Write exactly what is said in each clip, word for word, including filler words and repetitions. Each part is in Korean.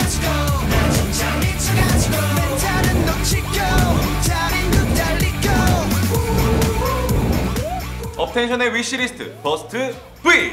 업텐션의 위시리스트 버스트 V.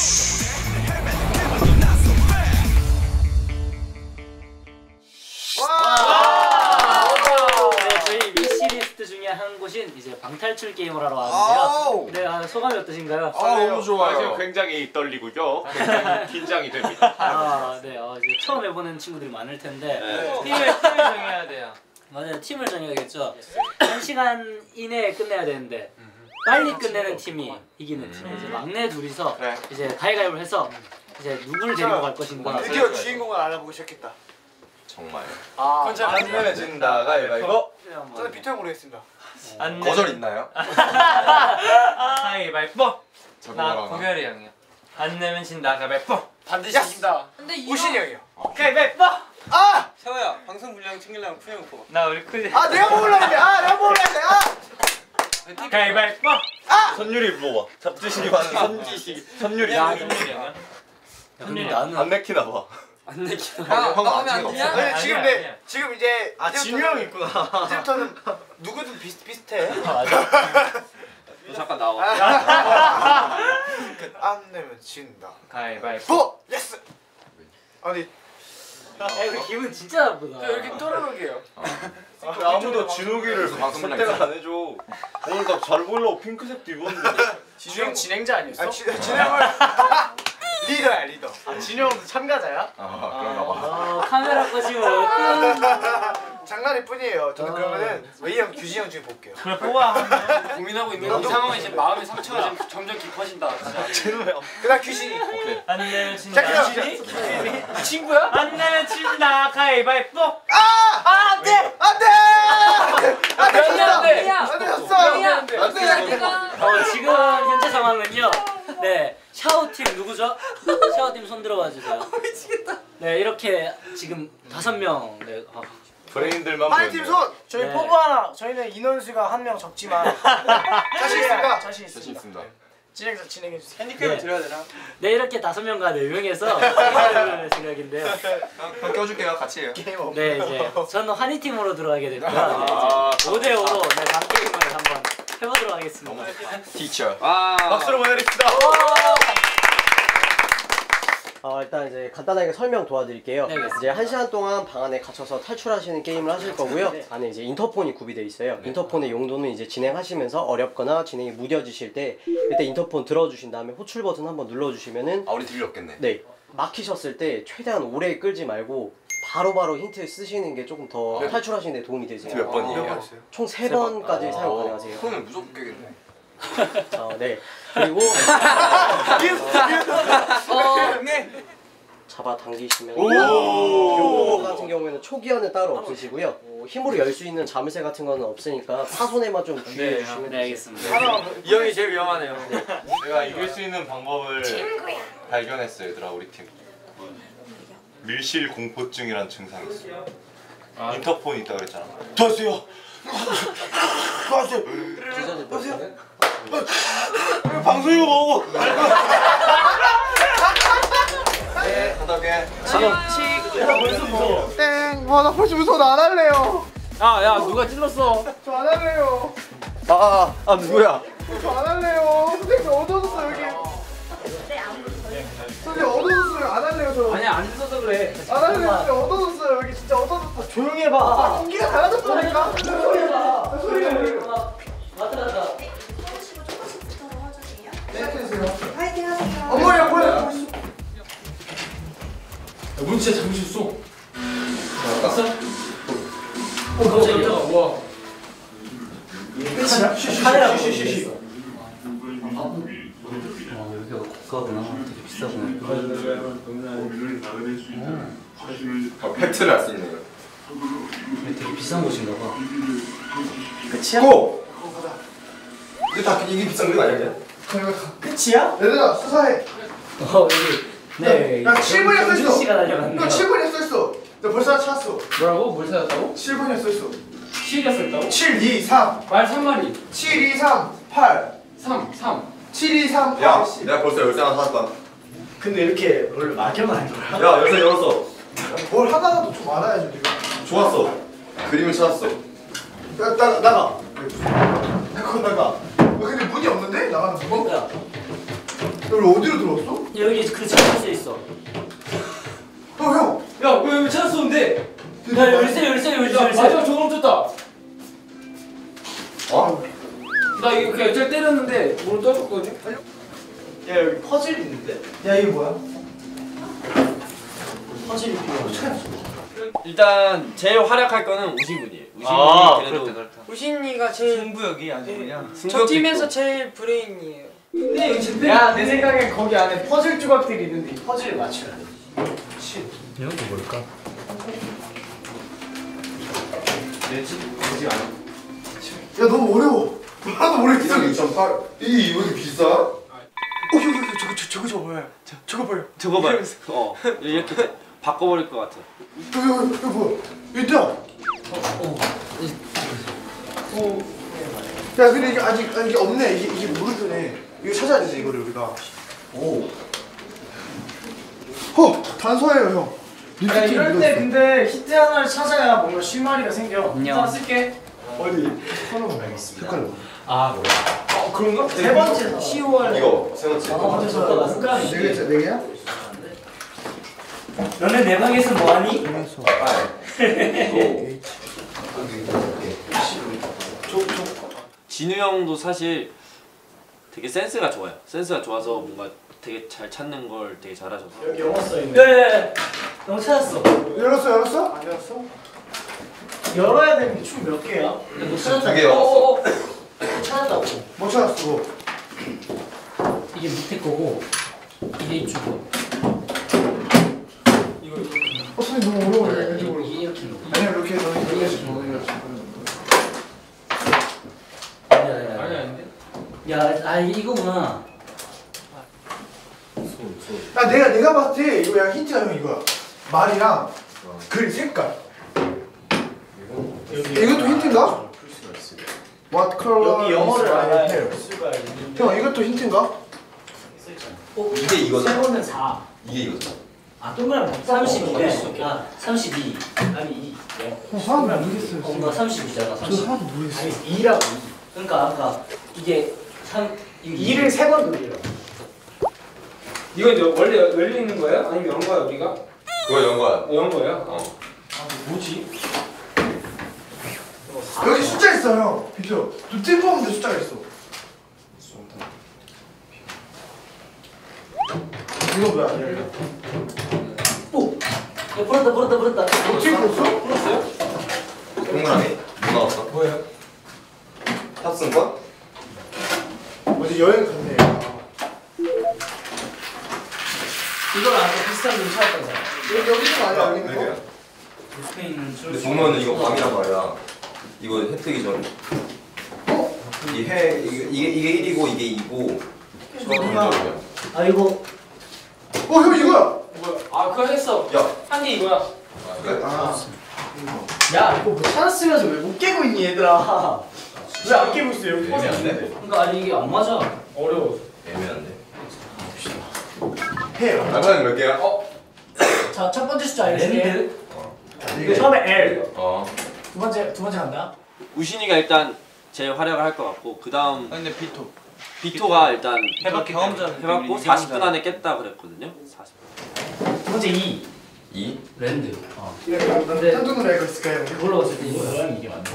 한 곳인 이제 방탈출 게임을 하러 왔는데요. 네, 아, 소감이 어떠신가요? 아, 너무 좋아요. 지금 굉장히 떨리고요. 굉장히 긴장이 됩니다. 아, 네, 어, 이제 처음 해보는 친구들이 많을 텐데 네. 팀을 팀을 정해야 돼요. 맞아요, 팀을 정해야겠죠. 한 시간 이내에 끝내야 되는데 빨리 끝내는 팀이 이기는 팀. 이제 막내 둘이서 그래. 이제 가위가위를 해서 이제 누굴 데리고 갈 것인가. 드디어 주인공을 알아보기 시작했다. 정말. 아, 안 내면 진다. 가위바위보. 저는 비토 형 모르겠습니다. 안 거절 있나요? 가위바위보. 나 고결이 형이요. 안 내면 진다. 가위바위보. 반드시 이긴다. 우신이 형이요. 가위바위보. 아! 세호야, 방송 분량 챙기려면 푸영 뽑아. 나 우리 크지. 아, 내가 먹으려고 했는데. 아, 내가 먹으려고 했는데. 아! 가위바위보. 아! 선율이 불러봐. 잡지식이 많은 선지식. 선율이. 야, 선율이 형이야? 근데 나는 안 내키나 봐. 안 내키나. 야, 형 나 하면 안 아직 되냐? 없어요. 아니, 지금 아니야, 내 아니야. 지금 이제 아, 진우 형 있구나. 이제부터는 누구든 비슷 비슷해. 맞아. 너 잠깐 나와. 안 내면 진다. 가위바위보. 보! 예스! 아니, 야, 그 기분 진짜 나쁘다. 이렇게 또르르게요. 아무도 진욱이를 방송 선택을 안 해줘. 오늘 나 잘 보려고 핑크색도 입었는데. 진우 형 진행자 아니었어? 아, 지, 진행을 리더야, 리더. 아, 진우 형도 참가자야? 아, 그런가 봐. 어, 카메라 꺼지면 장난일 뿐이에요. 저는 그러면은 웨이 형, 규진 형 중에 볼게요. 그래 뽑아. 고민하고 있는 이 상황에 지금 마음의 상처가 지금 점점 깊어진다. 진짜. 그다음 규진이. 안 내면 진다. 자, 그다음 규진이. 친구야? 안 내면 진다. 가위바위보. 아! 아, 안 돼! 안 돼! 안 돼! 안 돼! 안 돼! 졌어! 안 돼! 안 돼! 어, 지금 현재 상황은요. 네, 샤오팀 누구죠? 샤오팀 손 들어봐 주세요. 미치겠다. 네, 이렇게 지금 다섯 명. 네. 어. 브레인들만 파이팀 손! 저희 네. 포부 하나. 저희는 인원수가 한 명 적지만 자신 있습니다. 자신 자신 있습니다. 있습니다. 진행자 진행해 주세요. 핸디캡을 네. 드려야 되나? 네, 이렇게 다섯 명과 네 명에서 게임을 생각인데요. 형 껴줄게요. 같이 해요. 게임 오버. 네, 이제 저는 환희팀으로 들어가게 됐고요. 네, 오 대 오로 네, 방게임을 한번 해보도록 하겠습니다. 티처. 와. 박수로 보내드립시다. 어, 일단 이제 간단하게 설명 도와드릴게요. 네, 이제 한 시간 동안 방 안에 갇혀서 탈출하시는 게임을 하실 거고요. 네. 안에 이제 인터폰이 구비되어 있어요. 인터폰의 용도는 이제 진행하시면서 어렵거나 진행이 무뎌지실 때 이때 인터폰 들어주신 다음에 호출 버튼 한번 눌러주시면은 아, 우리 들리 없겠네. 네, 막히셨을 때 최대한 오래 끌지 말고 바로바로 힌트 쓰시는 게 조금 더 네. 탈출하시는 데 도움이 되세요. 몇 번이에요? 몇 있어요? 총 세 번까지 사용 가능하세요. 그러면 무조건 깨겠네. 어, 네. 그리고 잡아 당기시면 요거 같은 경우에는 초기화는 따로 없으시고요. 어, 힘으로 열 수 있는 자물쇠 같은 거는 없으니까 파손에만 좀 주의해 주시면 네, 알겠습니다. 이 형이 제일 위험하네요. 제가 이길 수 있는 방법을 발견했어요, 얘들아, 우리 팀. 밀실 공포증이란 증상이 있어요. 인터폰이 있다 그랬잖아. 도와주세요. 도와주세요. 도와주세요. 방송이고 뭐고. 네, 갔다 올게. 땡! 와, 나 벌써 무서워. 나 안 할래요. 아, 야, 누가 찔렀어? 저 안 할래요. 아, 아, 아 누구야? 저 안 할래요. 선생님 어두워졌어 여기. 선생님 어두워졌어요. 안 할래요 저. 아니야, 안 찔러서 그래. 안 할래요. 선생님 어두워졌어요. 여기 진짜 어두워졌어. 조용히 해봐. 공기가 달라졌다니까. 무슨 소리야? 무슨 소리야? 맞다, 맞다. 조금씩 조금씩부터 넣어주세요. 시작해주세요. 화이팅 하세요. 어머니야 뭐야? 문 진짜 잠기셨어. 갔어? 어, 갑자기야. 와. 끝이야? 카메라 쉬쉬쉬. 아, 팩트를 알 수 있는 거. 되게 비싼 곳인가 봐. 끝이야? 고! 이게 다 이게 비싼 거 아니야? 끝이야? 얘들아 수사해. 어, 여기. 네. 야 칠 분이나 경준 써있어. 씨가 달려갔네요. 너 칠 분이나 써있어. 너 벌써 찾았어. 뭐라고? 뭘 찾았다고? 칠 분이나 써있어. 칠이었어 있다고? 칠, 이, 삼. 말 삼 마리. 칠, 이, 삼, 팔. 삼, 삼. 칠, 이, 삼, 야, 팔. 내가 벌써 열쇠 하나 사왔다. 근데 이렇게 원래 막혀만 할 거야. 야, 열쇠 열었어. 뭘 하나라도 좀 알아야지 우리가. 좋았어. 그림을 찾았어. 나, 나, 나가. 그거 나가. 근데 문이 없는데? 나가는 거? 야, 여기 어디로 들어왔어? 여기 그 창고에 있어. 어 형. 야왜 왜 찾았었는데? 야, 열쇠, 열쇠, 열쇠, 열쇠. 마지막 저거 쳤다. 어? 나 이거 그냥 잘 때렸는데 문을 떠줬거든. 야 여기 퍼즐 있는데? 야 이게 뭐야? 퍼즐이 필요하네. 일단 제일 활약할 거는 우신군이에요. 우신군이 아, 그래도 그렇다, 그렇다. 우신이가 제일 승부욕이 아주 그냥. 저 팀에서 제일 브레인이에요. 근데 여기 진짜 야 내 생각엔 거기 안에 퍼즐 조각들이 있는데 이 퍼즐을 맞춰야 돼. 이건 또 뭘까? 야 너무 어려워. 하나도 모르겠어. 이천팔. 이 이거 비싸? 어 여기 여기 저거 저, 저거 저거 봐요. 저, 저거 봐요. 저거 봐요. 어 이렇게 바꿔버릴 것 같아. 여기 여기 여기 뭐야? 여기 있다. 어. 야 근데 이게 아직 아니, 이게 없네. 이게 이게 모르겠네. 이거 찾아야 되네 이거를 우리가. 오. 허 단서예요 형. 야 이럴 때 근데 히트 하나를 찾아야 뭔가 실마리가 생겨. 안녕. 하나 쓸게. 어디? 손으로 알겠습니다. 색깔로. 아, 그래. 어 그런가? 세 번째 시월. 이거 세 번째. 아 맞아. 손가락 네 개짜 네 개야? 너네 내 방에서 뭐하니? 진우 형도 사실 되게 센스가 좋아요. 센스가 좋아서 뭔가 되게 잘 찾는 걸 되게 잘하셔서. 여기 영어 써 있네. 네, 너 찾았어. 열었어 열었어? 안 열었어? 열어야 되는 게 총 몇 개야? 너 찾았다. 두 개 왔어. 찾았다고. 뭐 찾았어? 이게 밑에 거고, 이게 이쪽 거. 어 선생님 너무 어려워요. 이게 이쪽으로. 이렇게 있는 거. 아니야 이렇게 너 이렇게 해서 너 이렇게. 아니야, 아니 아닌데. 야, 아 이게 이거구나. 야 내가 내가 봤을 때 이거 야 힌트가 형 이거야. 말이랑 글 색깔. 이것도 힌트인가? What color? 여기 영어를 is my 알아야 hair? 수가 있는. 형 이것도 힌트인가? 어? 이게 이거다. 세 번은 사. 이게 이거다. 아 동그라미 삼십이네. 아, 삼십이. 아니 이. 형 하나도 모르겠어요. 어, 나 삼십이잖아. 저 삼십. 하나도 모르겠어. 아니 이라고. 그러니까 아까 이게 삼 이거 이를 세 번 돌려. 이거 이제 원래 열려 있는 거야? 아니면 연 거야 우리가? 그거 연 거야. 연 거야? 어. 뭐지? 여기 숫자 있어 형. 비켜. 두팀 뽑는데 숫자가 있어. 이거 뭐야? 오! 야, 불었다, 불었다, 불었다. 어떻게 풀었어? 풀었어요? 동그라미? 뭐 나왔어? 뭐예요? 탑승권? 어디 여행 갔네. 이걸 아까 비슷한 분 찾았던 사람. 여기 여기 좀 아니야 여기 있는 여기야. 거? 스페인은 근데 보면은 이거 밤이란 말이야. 이거 혜택이 전. 어? 이해 이게 이게 이게 일이고 이게 이고. 얼마? 아 이거 어 형 이거야. 뭐야? 아 그거 했어. 야. 한 개 이거야. 아. 야 이거 뭐 찾았으면서 왜 못 깨고 있니 얘들아? 왜 안 깨고 있어 여기? 애매한데? 그러니까 아니 이게 안 맞아. 어려워. 애매한데. 해요. 나가는 몇 개야? 어. 자 첫 번째 숫자 알겠지? 랜드. 이게 처음에 L. 어. 두 번째 두 번째 간다. 우신이가 일단 제일 활약을 할 것 같고 그 다음 근데 비토. 비토가 일단 해봤기 경험자는 해봤고 사십 분 안에 깼다 그랬거든요. 사십 분. 두 번째 E. 이. 랜드. 어. 근데 한 눈으로 알고 있을까요? 그걸로 봤을 때 이거야. 이게 맞네.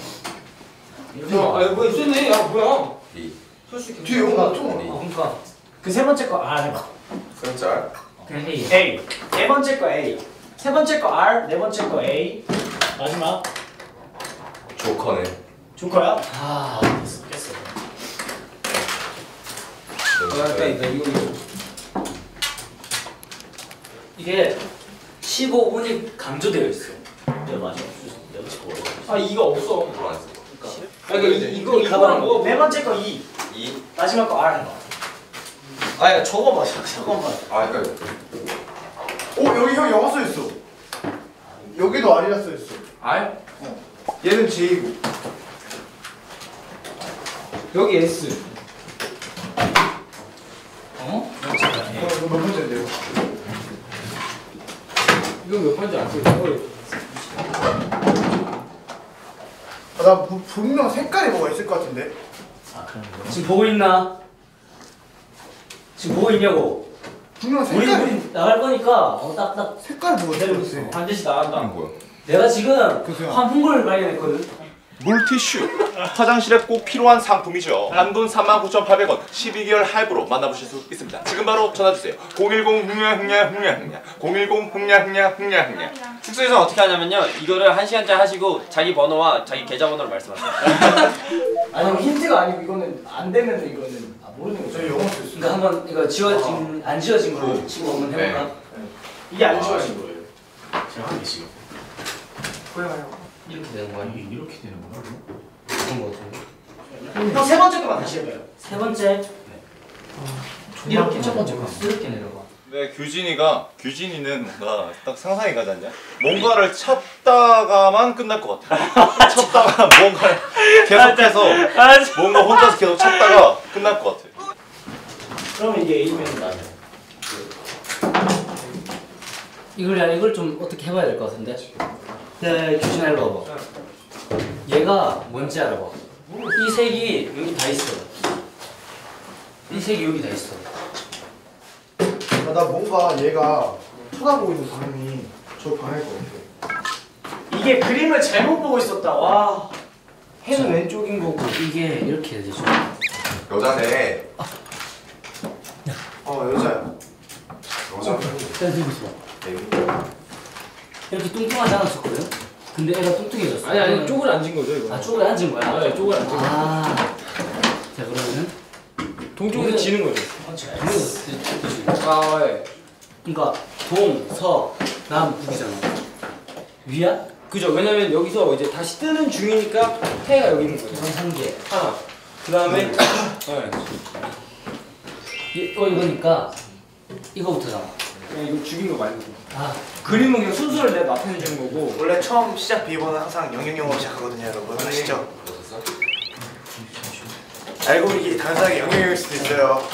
아 뭐 있었네. 야 뭐야? 이. 뒤에 영어 총. 어, 그러니까 그 세 번째 거 R 해봐. 그럼 짤. 그냥 A. A. 네 번째 거 A. 세 번째 거 R. 네 번째 거 A. 마지막 조커네. 조커야? 아, 됐어 깼어. 아 있다 있다 이거 이거. 이게 십오 분이 강조되어 있어. 내가 맞아. 내가 찍고 올라. 아 이거 없어. 뭐안 했어? 아 이거 이- 이거 이거랑 뭐가 네 번째 거 E. 이. 마지막 거 R 해봐. 아야 저거 봐 잠깐만. 아 그러니까. 오 여기 형 영어 써 있어. 여기도 R이라 써 있어. R? 얘는 J고. 여기 S. 어? 어, 이거 몇 번째인데요? 이거 몇 번째 안 쓰고. 아, 나 부, 분명 색깔이 뭐가 있을 것 같은데. 아 그런 거. 지금 보고 있나? 지금 보고 있냐고. 분명 우리 색깔이. 우리 나갈 거니까 어, 딱딱 색깔이 뭐가 기다리고 있을 있어. 것 반드시 나간다. 뭐야? 내가 지금 그거야. 환풍구를 발견했거든. 물티슈 화장실에 꼭 필요한 상품이죠. 단돈 삼만 구천팔백 원 십이 개월 할부로 만나보실 수 있습니다. 지금 바로 전화주세요. 공일공 흥냐 흥냐 흥냐 흥냐 공일공 흥냐 흥냐 흥냐 흥냐. 숙소에서 어떻게 하냐면요, 이거를 한 시간째 하시고 자기 번호와 자기 계좌번호를 말씀하세요. 아니 형 힌트가 아니고 이거는 안 되면 이거는 아, 모르는 거죠. 저희 영어 쓸 수. 그러니까 한번 이거 지워진 안 지워진 거 지금 한번 해볼까? 이게 안 지워진 거예요. 제가 하기 지금. 보여봐요. 이렇게 되는 거야? 이게 이렇게 되는 거야? 그런 거 같은데. 형 세 번째 거만 다시 해봐요. 세 번째. 이렇게 첫 번째 거. 이렇게 내려가. 네, 규진이가 규진이는 뭔가 딱 상상이 가지 않냐? 뭔가를 찾다가만 끝날 것 같아. 찾다가 뭔가를 계속해서 뭔가 혼자서 계속 찾다가 끝날 것 같아. 그러면 이게 A면 나요. 이걸 야 이걸 좀 어떻게 해봐야 될 것 같은데. 네, 규진아 일로 와봐. 얘가 뭔지 알아봐. 이 색이 여기 다 있어. 이 색이 여기 다 있어. 아, 나 뭔가 얘가 쳐다보고 있는 방향이 저 방향일 것 같아. 이게 그림을 잘못 보고 있었다. 와. 해는 왼쪽인 거고. 이게 이렇게 되죠. 여자네. 어 여자야. 여자. 일단 들고 있어. 이렇게 뚱뚱하지 않았었거든? 근데 애가 뚱뚱해졌어. 아니 아니 쪽을 앉은 거죠 이거. 아 쪽을 앉은 거야? 네, 쪽을 앉은 거. 아. 자 그러면은 동쪽에서 지는 거죠. 아, 아 예. 그러니까 동, 서, 남, 북이잖아. 위야? 그죠. 왜냐면 여기서 이제 다시 뜨는 중이니까 해가 여기 있는 거죠. 우선 한 개. 하나. 그 다음에 네. 이, 어 이거니까 이거부터잖아. 그냥 이거 죽인 거 말고. 아 그림은 그냥 순서를 내가 나타내 주는 거고. 원래 처음 시작 비번은 항상 영영영으로 시작하거든요, 여러분. 아시죠? 알고 보니 이게 단순하게 영영영일 수도 있어요.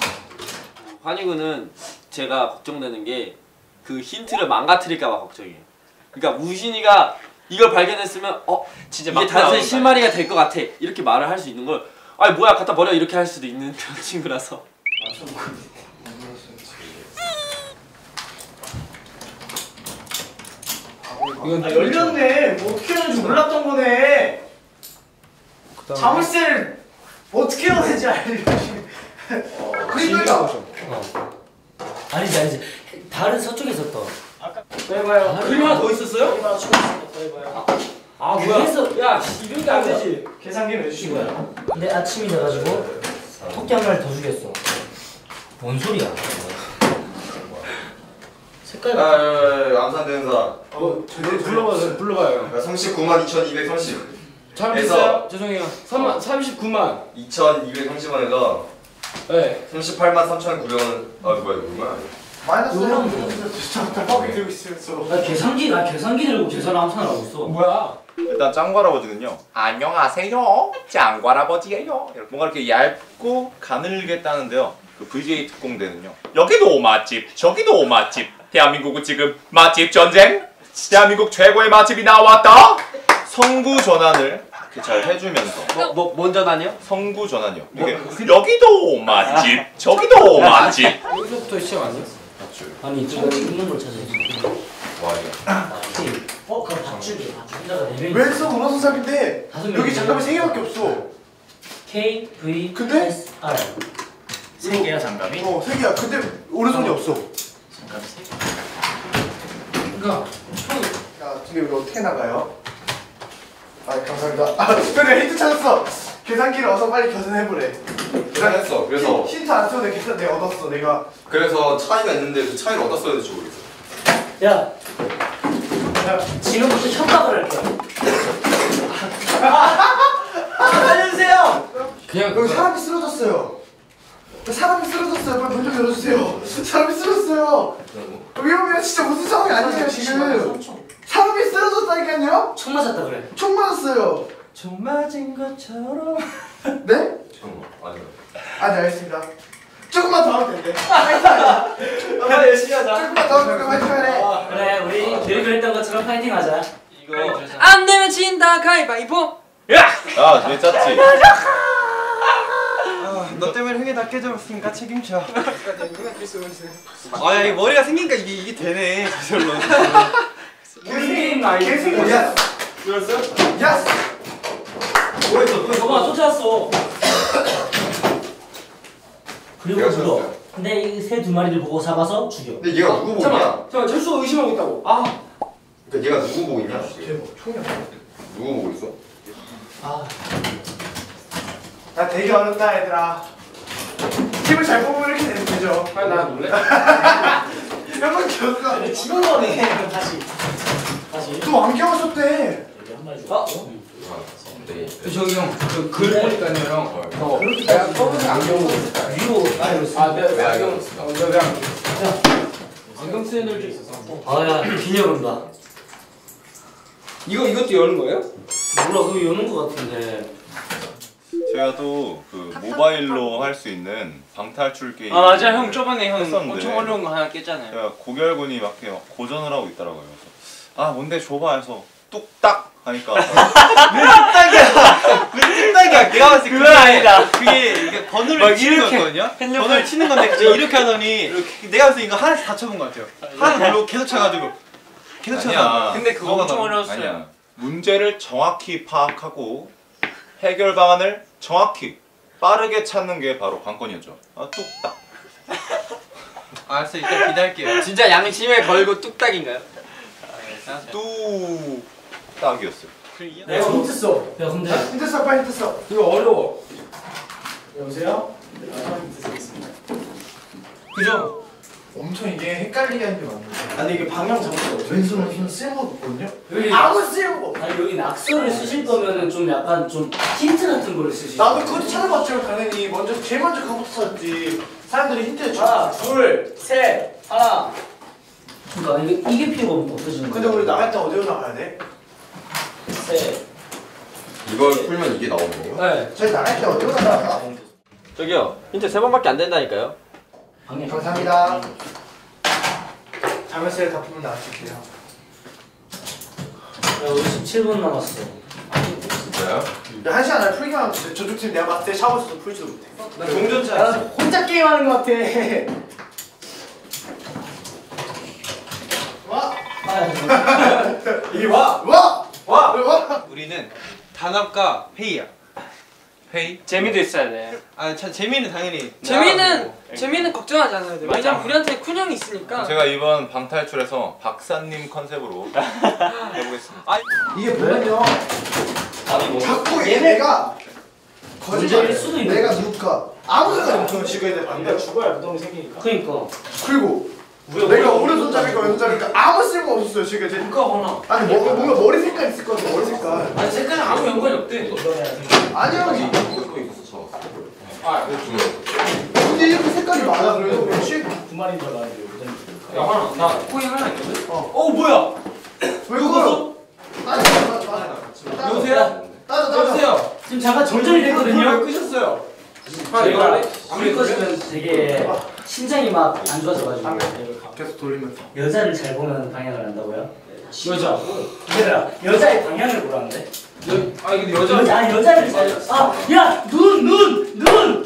환희군은 제가 걱정되는 게 그 힌트를 망가뜨릴까봐 걱정이에요. 그러니까 우신이가 이걸 발견했으면 어 진짜 이게 단순히 실마리가 될 것 같아 이렇게 말을 할 수 있는 걸 아니 뭐야 갖다 버려 이렇게 할 수도 있는 그런 친구라서. 이건 아, 열렸네. 뭐 어떻게 하는지 몰랐던 거네. 자물쇠를 어떻게 해야 되지 알려주시. 그림이다. 어. 아니지 아니지. 다른 서쪽에서 또. 해봐요. 그림 하나 더 있었어요? 그림 하나 추가 해봐요. 아 뭐야? 그래서 야 이런 게 안 되지. 계산기 내주시고. 이거야. 근데 아침이 돼가지고 토끼 한 마리 더 죽였어. 뭔 소리야? 색깔. 아, 암산되는 사람. 어, 제대로 불러봐요. 불러봐요. 삼십구만 이천이백삼십. 잘못했어요? 죄송해요. 삼만 삼십구만. 이천이백삼십 원에서 네. 삼십팔만 삼천구백 원. 아 뭐야 이거 뭐야? 마이너스 요런 저 대박이 들고 있어요. 나 계산기 나 계산기 들고 계산 암산을 하고 있어. 뭐야? 일단 짱구할아버지는요. 안녕하세요. 짱구할아버지예요. 뭔가 이렇게 얇고 가늘게 따는데요. 그 브이제이 특공대는요. 여기도 맛집, 저기도 맛집. 대한민국은 지금 맛집 전쟁. 대한민국 최고의 맛집이 나왔다. 성구 전환을 이렇게 잘 해주면서. 뭐, 뭐, 뭔 전환이요? 성구 전환이요. 이게 여기도 맛집, 저기도 맛집. 여기서부터 시작 아니야? 아니 지금 있는 걸 찾아야지. 와 이거. 어 그럼 밧줄기 밧줄기다가 네 명이. 왼손 오른손잡인데 다섯 명 여기 장갑이 세 개밖에 없어. K V 근데? S R. 세 개야 장갑이? 어, 세 개야. 근데 오른손이 없어. 장갑이 세 개. 그러니까 자, 근데 우리 어떻게 나가요? 아, 감사합니다. 아, 그래 힌트 찾았어. 계산기를 어서 빨리 계산해보래. 계산했어. 그래서 힌트 안 써도 내 계산 내가 얻었어. 내가. 그래서 차이가 있는데 그 차이를 어디다 써야 될지 모르겠어. 야. 지금부터 협박을 할 거야. 살려주세요. 그냥 여기 사람이 쓰러졌어요. 사람이 쓰러졌어요. 빨리 문 좀 열어주세요. 사람이 쓰러졌어요. 위험해요. 진짜 무슨 상황이 아니에요 지금. 사람이 쓰러졌다니까요. 총 맞았다 그래. 총 맞았어요. 총 맞은 것처럼. 네? 잠깐만. 아니요. 아, 네 알겠습니다. 조금만 더 하면 된대. 화이팅 하자. 빨리 열심히 하자. 조금만 더 하면 화이팅 하래. 그래 우리 데뷔를 했던 것처럼 파이팅 하자. 이거 안 되면 진다 가위바위보. 아, 왜 짰지? 너 때문에 흥이 다 깨져버렸으니까 책임져. 아야 이 머리가 생기니까 이게 이게 되네. 저절로. 개생긴 아이 개생긴 야 들었어? 야 뭐했어? 저거 쫓아왔어. 그리고 물어. 근데 이 새 두 마리를 보고 잡아서 죽여. 근데 얘가 누구 보고 있냐? 잠깐만 철수가 의심하고 있다고. 아 그러니까 얘가 누구 보고 있냐? 대박 총이야. 누구 보고 있어? 아, 나 되게 어렵다 얘들아. 팀을 잘 뽑으면 이렇게 되면 되죠. 빨리 나 놀래? 몇번 기억나. 죽은 거네. 다시. 다시. 또 안경을 썼대. 한 마리 줘. 네. 저기 형그 글 보니까요 형. 어. 내가 검은색 안경을 위로 따로 쓰. 아 내가 안경 어 내가 안경 쓰는 애들 있어서. 아야 빈혈 온다. 이거 이것도 여는 거예요? 몰라 그거 여는 거 같은데. 제가 또 그 모바일로 할 수 있는 방탈출 게임. 아 맞아 형 저번에 형 했었는데 엄청 어려운 거 하나 깼잖아요. 제가 고결군이 막 이렇게 고전을 하고 있더라고요. 그래서 아 뭔데 줘봐 해서 뚝딱 하니까 뚝딱이야. 뚝딱이야. 내가 봤을 때 그건 아니다. 그게 이게 번호를 치는 거거든요. 번호를 치는 건데 갑자기 이렇게 하더니 내가 봤을 때 이거 하나씩 다 쳐본 것 같아요. 하나 누르고 계속 쳐가지고 계속 쳐서. 아니야. 근데 그거 엄청 어려웠어요. 아니야. 문제를 정확히 파악하고 해결 방안을 정확히 빠르게 찾는 게 바로 관건이었죠. 아 뚝딱. 알았어 일단 기다릴게요. 진짜 양심에 걸고 뚝딱인가요? 뚝딱이었어요. 내가 힌트 써. 야 근데 힌트 써 빨리 힌트 써. 이거 어려워. 여보세요? 그죠? 엄청 이게 헷갈리게 하는 게 많네. 아니 이게 방향 잘못돼. 왼손은 힘 쓸모가 없거든요. 여기 아무 쓸모가 없어. 아니 여기 낙서를 쓰실 거면은 좀 약간 좀 힌트 같은 거를 쓰시. 나도 그것도 찾아봤죠 당연히. 먼저 제일 먼저 그거부터 찾았지. 사람들이 힌트를 줘. 하나, 둘, 셋, 하나. 그러니까 이게 이게 필요가 없어지는 거야. 근데 우리 나갈 때 어디로 나가야 돼? 셋. 이걸 풀면 이게 나오는 건가? 네. 저희 나갈 때 어디로 나갈까? 저기요 힌트 세 번밖에 안 된다니까요. 방해. 감사합니다. 자물쇠를 다 풀면 나갈게요. 야 우리 십칠 분 남았어. 진짜요? 야, 한 시간 안에 풀기만 하면 돼. 저쪽 팀 내가 봤을 때 샤워에서도 풀지도 못해. 나 동전차. 나 혼자 게임하는 것 같아. 와! 이리 와. 와! 와. 왜 와? 우리는 단합과 회의야. 회의? 재미도 있어야 돼. 아 참 재미는 당연히. 재미는 재미는 걱정하지 않아야 돼. 왜냐면 우리한테 쿤 형이 있으니까. 제가 이번 방탈출에서 박사님 컨셉으로 해보겠습니다. 이게 뭐냐면 자꾸 얘네가 문제일 수도 있는 내가 거지. 누굴까 아무 생각 없으면 지구에 대해 반대. 죽어야 무덤이 생기니까. 그러니까. 그리고 내가 오른손잡이가 왼손잡이니까 아무 쓸모 없었어요 지금. 누가 거나. 아니 뭐, 뭔가 머리 색깔 있을 것 같아. 머리 색깔. 아니 색깔은 아무 연관이 없대. 아니야. 아, 근데 이렇게 색깔이 많아. 그래도 혹시 두 마리 더 나와야 돼. 야 하나. 나 코인 하나 있거든. 어. 어 뭐야? 왜 그거요? 따져 따져 따져. 여보세요? 따져 따져. 여보세요? 지금 잠깐 정전이 불 됐거든요. 끄셨어요. 저희가 불 꺼지면 되게 심장이 막 안 좋아져가지고 계속 돌리면서. 여자를 잘 보면 방향을 안다고요? 여자. 얘들아 여자의 방향을 보라는데? 여, 아 근데 여자. 여자 아 여자를 잘. 아야눈눈눈눈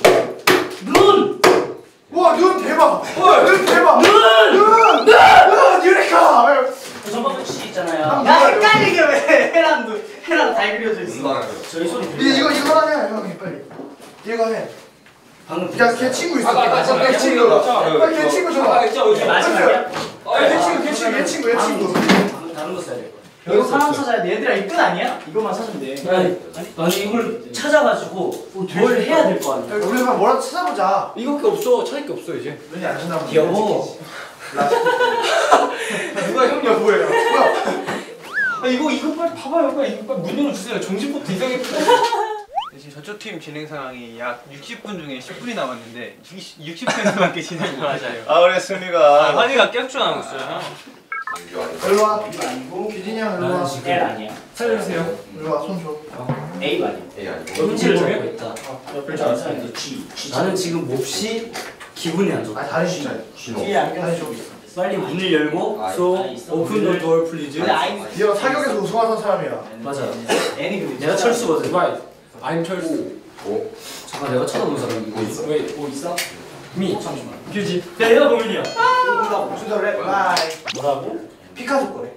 와, 눈 대박! 헐! 눈 대박! 눈! 눈! 눈! 유레카! 전방 씨 있잖아요. 야, 헷갈리게 왜 해랑 눈, 해랑 달 그려져 있어. 저희 소리 이거, 들려. 이거, 이거 하나 해, 형이 빨리. 이거 해. 방금 야, 걔 친구 있어. 아까 아까 아까 걔 걔 친구. 친구. 빨리 걔 친구 줘봐. 아까 있죠 이게 어디? 마지막이야? 걔 친구, 걔 친구, 걔 친구, 걔 친구. 방금 다른 거 써야 돼. 이거 사람 찾아야 돼. 얘들아 이 끝 아니야? 이것만 찾으면 돼. 아니, 아니 이걸 찾아가지고 뭘 해야 될 거 아니야? 우리 한번 뭐라도 찾아보자. 이거밖에 없어. 찾을 게 없어 이제. 눈이 안 준다고. 귀여워. 누가 형 여보예요? 뭐야? 아 이거 이거 빨리 봐봐요. 빨리 이거 빨리 문 열어주세요. 정신법도 이상해. 지금 저쪽 팀 진행 상황이 약 육십 분 중에 십 분이 남았는데 육십 분밖에 진행이 맞아요. 아 우리 승리가 환희가 계속 전화하고 있어요. 일로 와. 이거 아니고 규진이 형 일로 와. L 아니야. 살려주세요. 일로 와, 손 줘. A 아니야. A 아니고. 음질을 잡고 있다. 옆을 잘 사는데 G. 나는 지금 몹시 기분이 안 좋다. 아, 다리 주자. 신호. 뒤에 안경 다리 줘. 빨리 문을 열고 so open the door please. 이거 사격에서 우승하던 사람이야. 맞아. 내가 철수거든. Right. I'm 철수. 오? 잠깐 내가 쳐다본 사람이 뭐 있어? 왜? 뭐 있어? 미. 잠시만. 규지. 야 얘가 고민이야. 주더래. 바이. 뭐라고? 피카소 거래.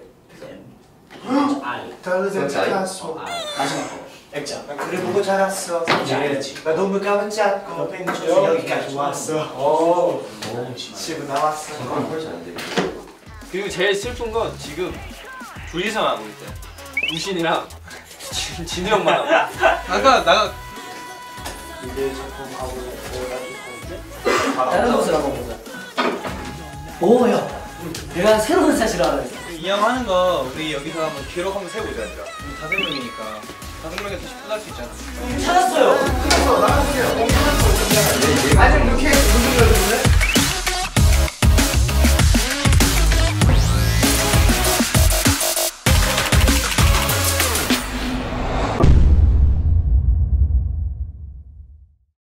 다르세 피카소. 마지막 거. 액자. 나 그래 보고 자랐어. 나 너무 감은 잡고 벤처에서 여기까지 왔어. 오. 집에 나왔어. 그리고 제일 슬픈 건 지금 둘이서만 하고 있대. 우신이랑 진- 진우 형만 하고. 아까 나가 다른 곳을 한번 보자. 오 야. 내가 새로운 사실을 알아. 이 형 하는 거 우리 여기서 한번 기록 한번 세보자 얘들아. 우리 다섯 명이니까 다섯 명에서 십 분 할 수 있잖아. 찾았어요. 피카소 나가세요. 아니 이렇게 문을 열어주네.